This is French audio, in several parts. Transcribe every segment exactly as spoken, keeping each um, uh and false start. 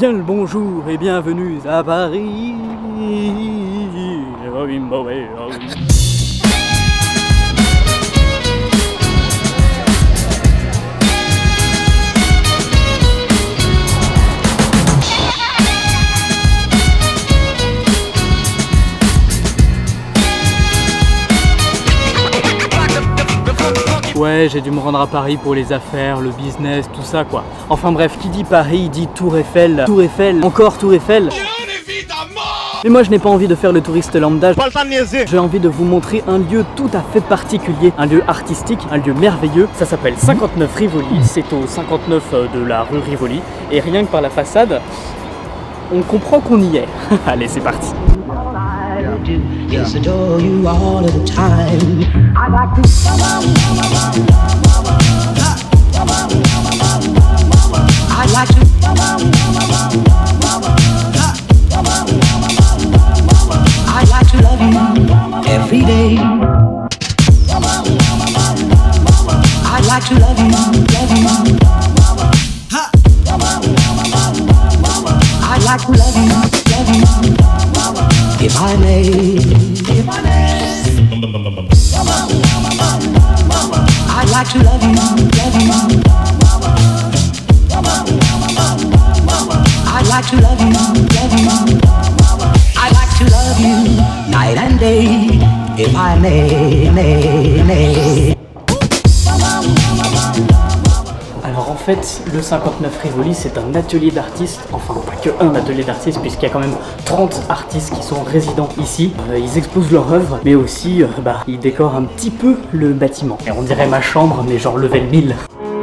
Bien le bonjour et bienvenue à Paris. Ouais, j'ai dû me rendre à Paris pour les affaires, le business, tout ça quoi. Enfin bref, qui dit Paris dit Tour Eiffel, Tour Eiffel, encore Tour Eiffel. Mais moi je n'ai pas envie de faire le touriste lambda. J'ai envie de vous montrer un lieu tout à fait particulier, un lieu artistique, un lieu merveilleux. Ça s'appelle cinquante-neuf Rivoli, c'est au cinquante-neuf de la rue Rivoli. Et rien que par la façade, on comprend qu'on y est. Allez, c'est parti. Yes, adore you all of the time. I like to I like to I like to love you every day. I like to love you, love you. I like to love you, love you. If I may, if I may, I'd like to love you, love you. I'd like to love you, love you. I'd like to love you night and day, if I may, may, may. Alors en fait, le cinquante-neuf Rivoli, c'est un atelier d'artistes, enfin pas que un atelier d'artistes, puisqu'il y a quand même trente artistes qui sont résidents ici. Euh, ils exposent leur œuvre, mais aussi, euh, bah, ils décorent un petit peu le bâtiment. Et on dirait ma chambre, mais genre level mille.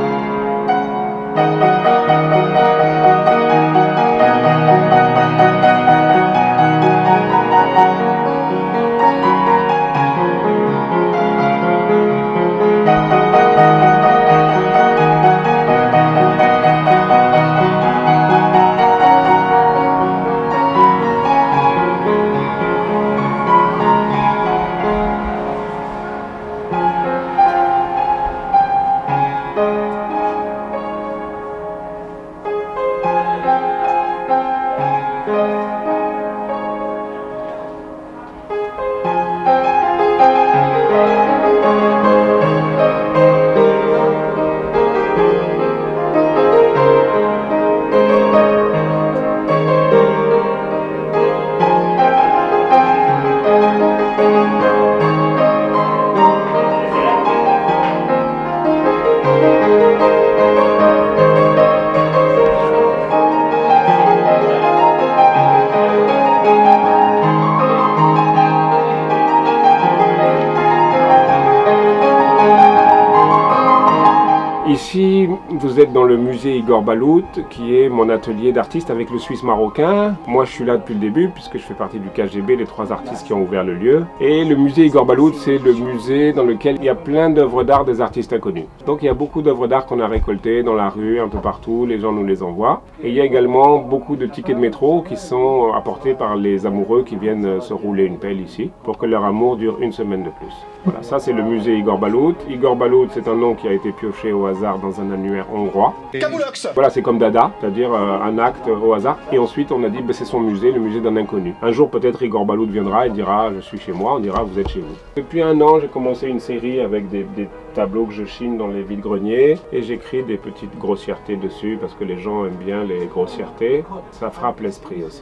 Ici, vous êtes dans le musée Igor Balout, qui est mon atelier d'artiste avec le Suisse marocain. Moi, je suis là depuis le début, puisque je fais partie du K G B, les trois artistes qui ont ouvert le lieu. Et le musée Igor Balout, c'est le musée dans lequel il y a plein d'œuvres d'art des artistes inconnus. Donc, il y a beaucoup d'œuvres d'art qu'on a récoltées dans la rue, un peu partout, les gens nous les envoient. Et il y a également beaucoup de tickets de métro qui sont apportés par les amoureux qui viennent se rouler une pelle ici, pour que leur amour dure une semaine de plus. Voilà, ça c'est le musée Igor Balout. Igor Balout, c'est un nom qui a été pioché au hasard dans un annuaire hongrois. Camoulox. Voilà, c'est comme Dada, c'est-à-dire euh, un acte au hasard. Et ensuite, on a dit, bah, c'est son musée, le musée d'un inconnu. Un jour, peut-être, Igor Balout viendra et dira, je suis chez moi, on dira, vous êtes chez vous. Depuis un an, j'ai commencé une série avec des, des tableaux que je chine dans les vides-greniers. Et j'écris des petites grossièretés dessus, parce que les gens aiment bien les grossièretés. Ça frappe l'esprit aussi.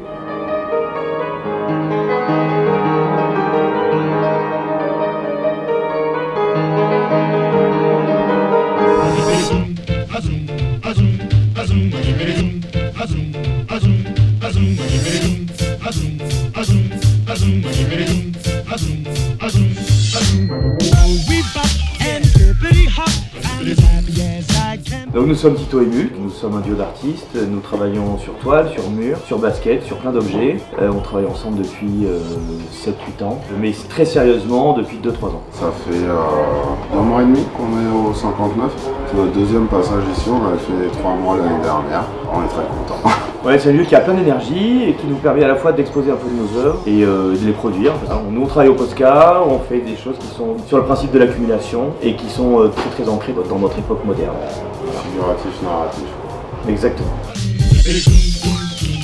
Donc nous sommes Tito et Mulk, nous sommes un duo d'artistes, nous travaillons sur toile, sur mur, sur basket, sur plein d'objets. Euh, on travaille ensemble depuis euh, sept huit ans, mais très sérieusement depuis deux trois ans. Ça fait euh, un mois et demi qu'on est au cinquante-neuf. C'est notre deuxième passage ici, on avait fait trois mois l'année dernière. On est très contents. Ouais, c'est un lieu qui a plein d'énergie et qui nous permet à la fois d'exposer un peu de nos œuvres et euh, de les produire. Alors, nous on travaille au Posca, on fait des choses qui sont sur le principe de l'accumulation et qui sont euh, très très ancrées dans notre époque moderne. Voilà. Figuratif, narratif. Exactement.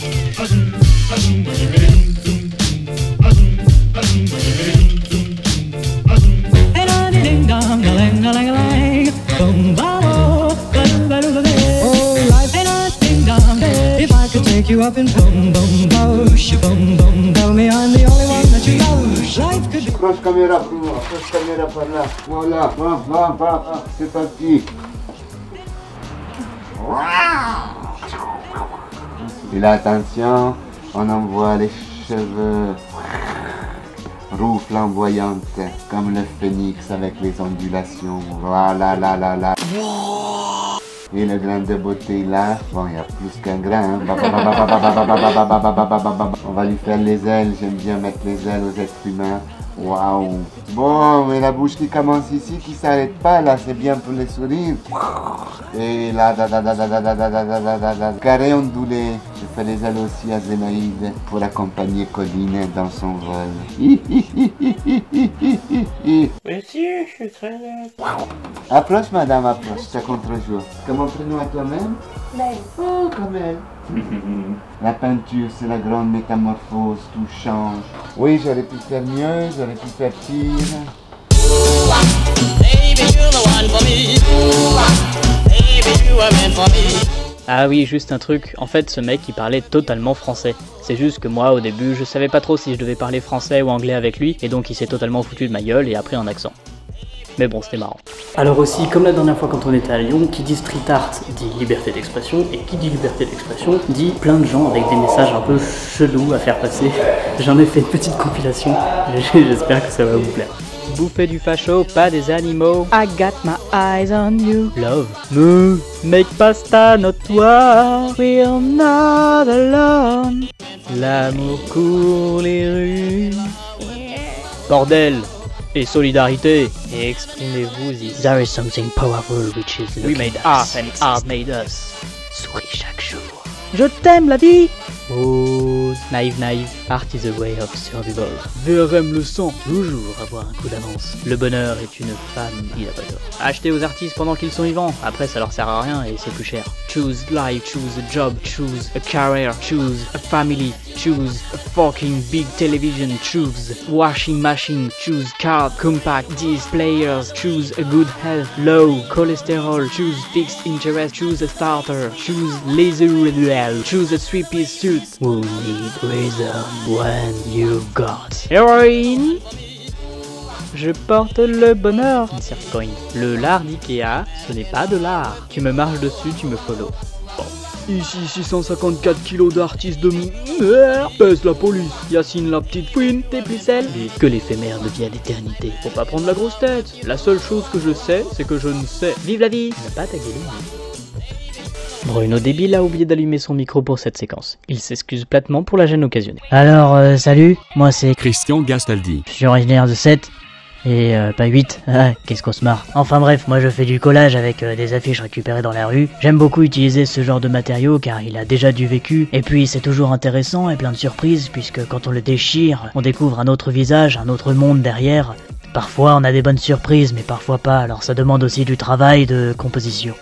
You up in boom boom boom boom boom. Tell me I'm the only one that you love. Life could be. Approche caméra pour moi, approche caméra par là. Voilà, va, va, va, c'est parti. Et là, attention, on envoie les cheveux roux flamboyantes comme le phénix avec les ondulations. Voilà, là, là, là. Et le grain de beauté là, bon, il y a plus qu'un grain. Hein. On va lui faire les ailes, j'aime bien mettre les ailes aux êtres humains. Waouh! Bon, mais la bouche qui commence ici, qui s'arrête pas, là, c'est bien pour les sourires. Et là, da da da da da da da da da da da. Carré ondulé. Je fais les ailes aussi à Zénaïde pour accompagner Colline dans son vol. Monsieur, je suis très net. Approche, madame, approche, c'est contre-jour. Comment prénom à toi-même? Belle. Oh, comme elle. La peinture, c'est la grande métamorphose, tout change. Oui, j'aurais pu faire mieux, j'aurais pu faire pire. Ah oui, juste un truc, en fait ce mec il parlait totalement français. C'est juste que moi au début je savais pas trop si je devais parler français ou anglais avec lui, et donc il s'est totalement foutu de ma gueule et a pris un accent. Mais bon, c'était marrant. Alors aussi, comme la dernière fois quand on était à Lyon, qui dit street art dit liberté d'expression, et qui dit liberté d'expression dit plein de gens avec des messages un peu chelous à faire passer. J'en ai fait une petite compilation, j'espère que ça va vous plaire. Bouffer du facho, pas des animaux. I got my eyes on you. Love me, make pasta notoire. We're not alone. L'amour court les rues. Bordel et solidarité. Et exprimez-vous ici. There is something powerful which is we made art and art made us. Souris chaque jour. Je t'aime la vie. Oh, naïve, naïve, art is a way of survival. V R M le sang, toujours avoir un coup d'avance. Le bonheur est une femme, il a pas tort. Achetez aux artistes pendant qu'ils sont vivants, après ça leur sert à rien et c'est plus cher. Choose life, choose a job, choose a career, choose a family, choose a fucking big television, choose washing machine, choose card, compact disc players, choose a good health, low cholesterol, choose fixed interest, choose a starter, choose laser duel, choose a three-piece suit. Who need reason when you got heroin? Je porte le bonheur. Insert point. Le lard d'Ikea, ce n'est pas de l'art. Tu me marches dessus, tu me follow. Bon. Ici six cent cinquante-quatre kilos d'artistes de merde. Pèse la police. Yacine la petite fouine. Tes pucelles. Vite que l'éphémère devienne l'éternité. Faut pas prendre la grosse tête. La seule chose que je sais, c'est que je ne sais. Vive la vie. Ne pas taguer les mains. Bruno Débile a oublié d'allumer son micro pour cette séquence. Il s'excuse platement pour la gêne occasionnée. Alors, euh, salut, moi c'est Christian Gastaldi. Je suis originaire de Sète, et euh, pas huit. Ah, qu'est-ce qu'on se marre. Enfin bref, moi je fais du collage avec euh, des affiches récupérées dans la rue. J'aime beaucoup utiliser ce genre de matériau car il a déjà du vécu, et puis c'est toujours intéressant et plein de surprises, puisque quand on le déchire, on découvre un autre visage, un autre monde derrière. Parfois on a des bonnes surprises, mais parfois pas, alors ça demande aussi du travail de composition.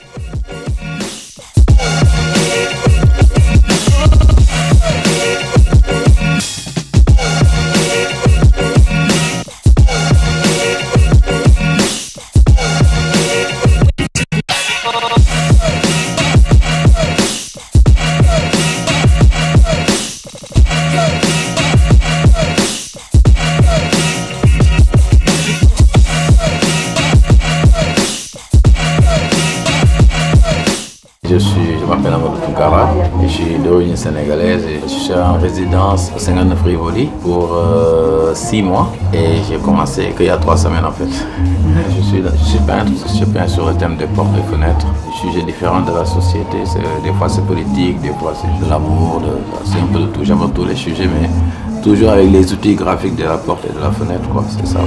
Je suis, je m'appelle Amadou Toukara, je suis d'origine sénégalaise et je suis en résidence au cinquante-neuf Rivoli pour euh, six mois et j'ai commencé qu'il y a trois semaines en fait. Je suis, je suis peintre, je suis peint sur le thème des portes et fenêtres, des sujets différents de la société, des fois c'est politique, des fois c'est de l'amour, c'est un peu de tout, j'aime tous les sujets mais toujours avec les outils graphiques de la porte et de la fenêtre quoi, c'est ça.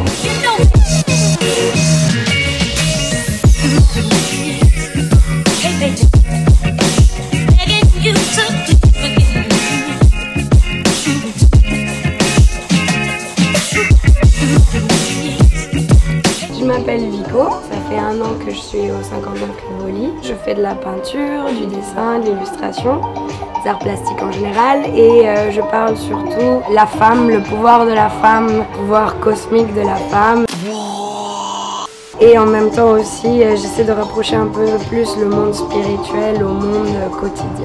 Je m'appelle Vico, ça fait un an que je suis au cinquante-neuf Rivoli. Je fais de la peinture, du dessin, de l'illustration. les arts plastiques en général. Et euh, je parle surtout la femme, le pouvoir de la femme, le pouvoir cosmique de la femme. Et en même temps aussi, euh, j'essaie de rapprocher un peu plus le monde spirituel au monde euh, quotidien.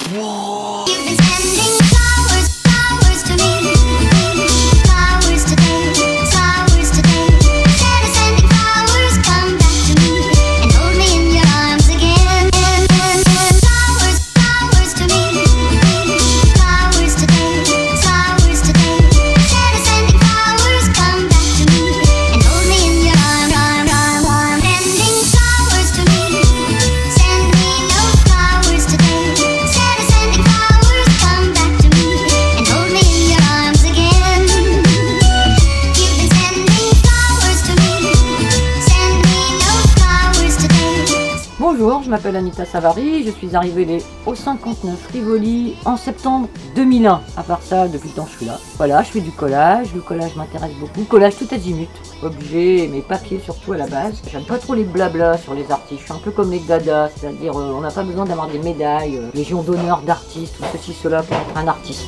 Bonjour, je m'appelle Anita Savary, je suis arrivée au cinquante-neuf Rivoli en septembre deux mille un. À part ça, depuis le temps je suis là. Voilà, je fais du collage, le collage m'intéresse beaucoup. Collage tout azimut, objet, mes papiers surtout à la base. J'aime pas trop les blablas sur les artistes, je suis un peu comme les gadas, c'est-à-dire euh, on n'a pas besoin d'avoir des médailles, euh, légion d'honneur d'artiste ou ceci, cela pour être un artiste.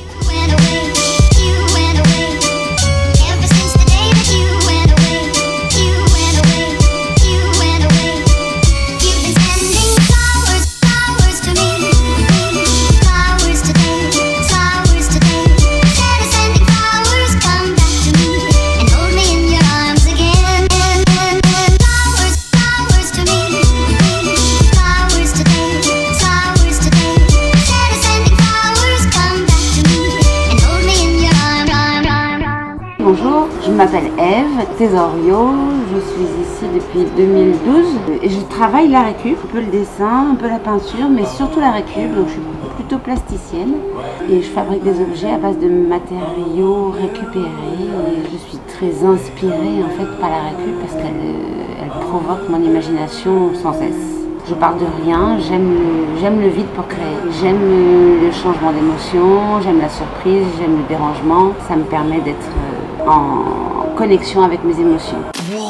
Bonjour, je m'appelle Eve Tesorio, je suis ici depuis deux mille douze et je travaille la récup, un peu le dessin, un peu la peinture, mais surtout la récup, donc je suis plutôt plasticienne et je fabrique des objets à base de matériaux récupérés et je suis très inspirée en fait par la récup parce qu'elle elle provoque mon imagination sans cesse. Je pars de rien, j'aime le, j'aime le vide pour créer, j'aime le changement d'émotion, j'aime la surprise, j'aime le dérangement, ça me permet d'être en connexion avec mes émotions.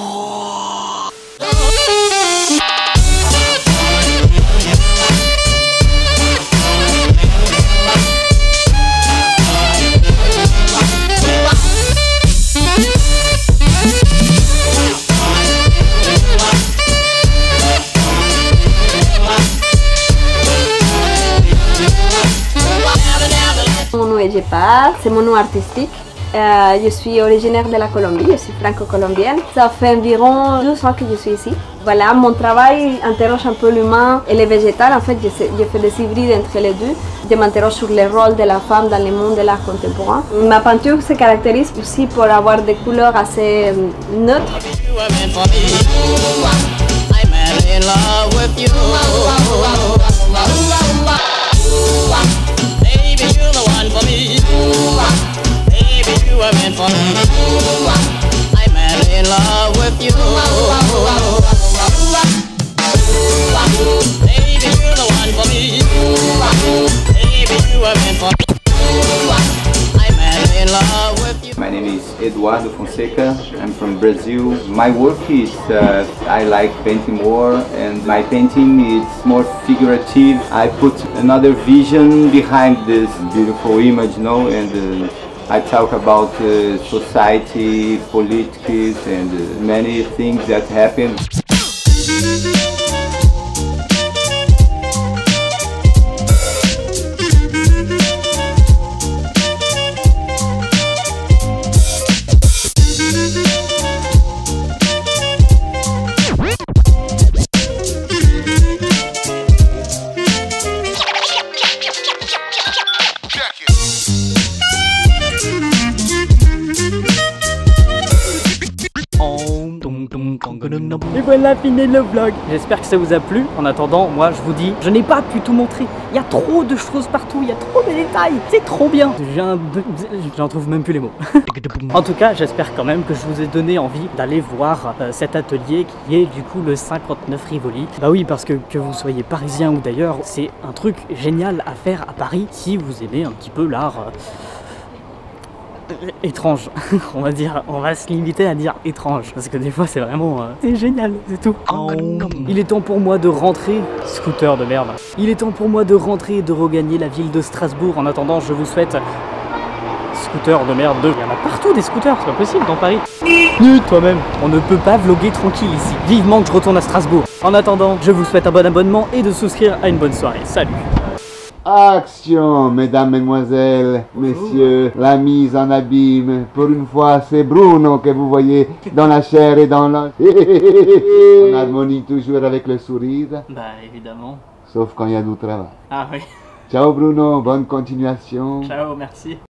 Mon nom est Jepar, c'est mon nom artistique. Euh, je suis originaire de la Colombie, je suis franco-colombienne. Ça fait environ douze ans que je suis ici. Voilà, mon travail interroge un peu l'humain et le végétal. En fait, je, sais, je fais des hybrides entre les deux. Je m'interroge sur le rôle de la femme dans le monde de l'art contemporain. Ma peinture se caractérise aussi pour avoir des couleurs assez neutres. My name is Eduardo Fonseca, I'm from Brazil. My work is, uh, I like painting more and my painting is more figurative. I put another vision behind this beautiful image, you know, and uh, I talk about uh, society, politics and uh, many things that happen. Et voilà, fini le vlog. J'espère que ça vous a plu. En attendant, moi je vous dis, je n'ai pas pu tout montrer. Il y a trop de choses partout, il y a trop de détails. C'est trop bien. J'en trouve même plus les mots. En tout cas, j'espère quand même que je vous ai donné envie d'aller voir euh, cet atelier qui est du coup le cinquante-neuf Rivoli. Bah oui, parce que que vous soyez parisien ou d'ailleurs, c'est un truc génial à faire à Paris si vous aimez un petit peu l'art. Euh, étrange. On va dire, on va se limiter à dire étrange. Parce que des fois c'est vraiment... Euh, c'est génial, c'est tout. Il est temps pour moi de rentrer. Scooter de merde. Il est temps pour moi de rentrer et de regagner la ville de Strasbourg. En attendant, je vous souhaite... Scooter de merde deux. Il y en a partout des scooters, c'est pas possible dans Paris. Nul toi-même. On ne peut pas vlogger tranquille ici. Vivement que je retourne à Strasbourg. En attendant, je vous souhaite un bon abonnement et de souscrire à une bonne soirée. Salut. Action, mesdames, mesdemoiselles, messieurs, la mise en abîme. Pour une fois, c'est Bruno que vous voyez dans la chair et dans la... On harmonie toujours avec le sourire. Bah évidemment. Sauf quand il y a du travail. Ah oui. Ciao Bruno, bonne continuation. Ciao, merci.